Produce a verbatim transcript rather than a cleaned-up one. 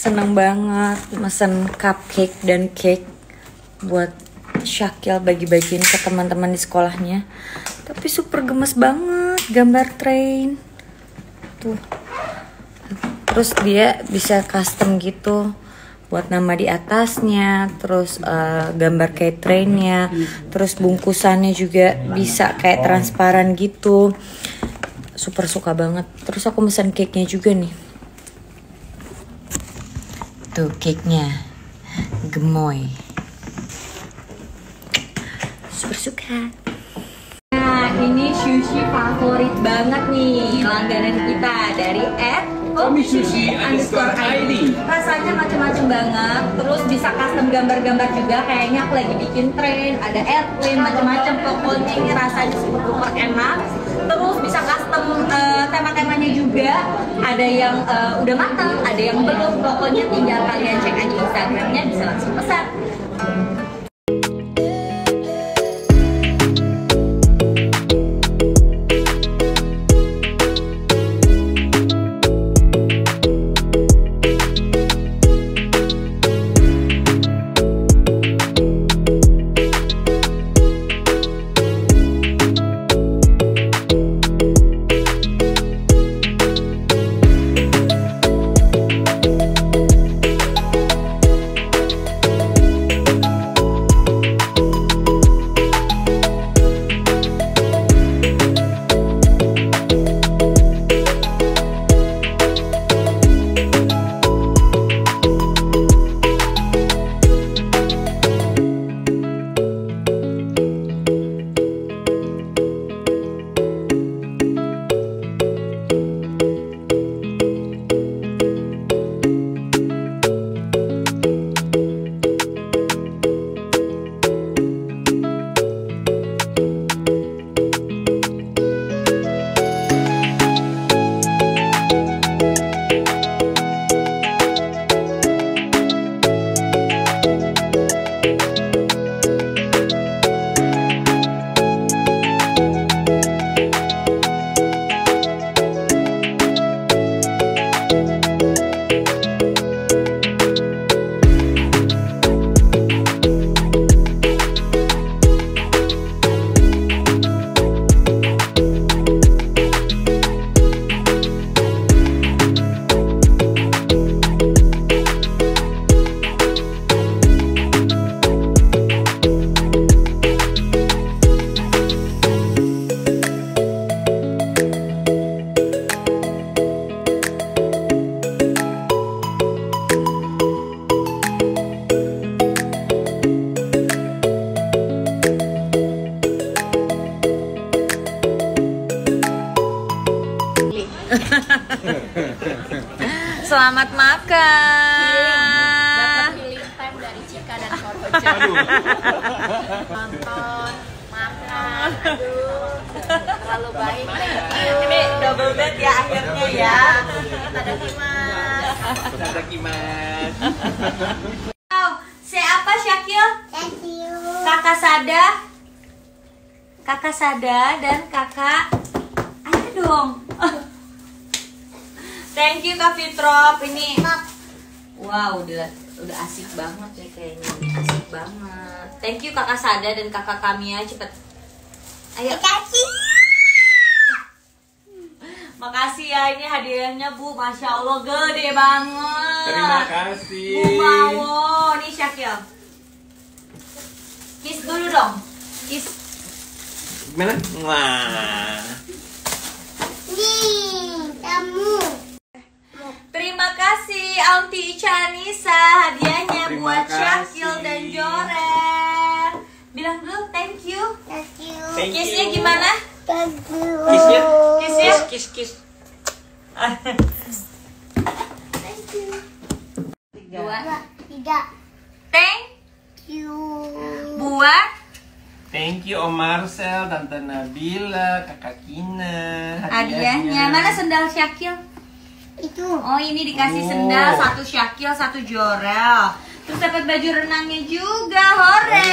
seneng banget mesen cupcake dan cake buat Syakil bagi-bagiin ke teman-teman di sekolahnya. Tapi super gemes banget gambar train. Tuh. Terus dia bisa custom gitu buat nama di atasnya, terus uh, gambar kayak trainnya, terus bungkusannya juga bisa kayak transparan gitu. Super suka banget. Terus aku mesen cake-nya juga nih. Tuh cake-nya gemoy. Super suka. Nah ini sushi favorit banget nih langganan kita dari at Omisushi underscore I D. Rasanya macam-macam banget. Terus bisa custom gambar-gambar juga. Kayaknya aku lagi bikin train, ada airplane, macam-macam. Pokoknya ini rasanya super super enak. Terus bisa custom uh, tema-temanya juga. Ada yang uh, udah matang, ada yang belum. Pokoknya tinggal kalian cek aja Instagramnya, bisa langsung pesan. Selamat makan. Dapat healing time dari Cika dan Koroja. Nonton, makan, aduh, terlalu baik. Thank you. Ini double bed ya akhirnya ya. Tadakimasu. Tadakimasu. Oh, siapa Syakil? Thank you. Kakak Sada, Kakak Sada dan Kakak. Ayo dong. Thank you Kak Fitrop. Ini wow, udah udah asik banget nih kayaknya. Asik banget. Thank you Kakak Sada dan Kakak Kamia, cepet. Ayo. Kasih. Makasih ya, ini hadiahnya Bu. Masya Allah gede banget. Terima kasih. Bu mau. Nih Syakil. Kiss dulu dong. Kiss. Gimana? Wah. Nih, kamu. Terima kasih Aunty Chanisa, hadiahnya Terima buat kasih. Syakil dan Joren. Bilang dulu thank you. Thank you. Thank Kissnya you. gimana? Thank you. Kissnya? Kissnya? Kiss, kiss. Thank you. Dua. Dua, tiga. Thank You. buat Thank you Om Marcel, Tante Nabila, Kakak Kina. hadiahnya. Mana sendal Syakil? Itu. Oh ini dikasih Oh. sendal, satu Syakil, satu Jorel. Terus dapat baju renangnya juga, hore.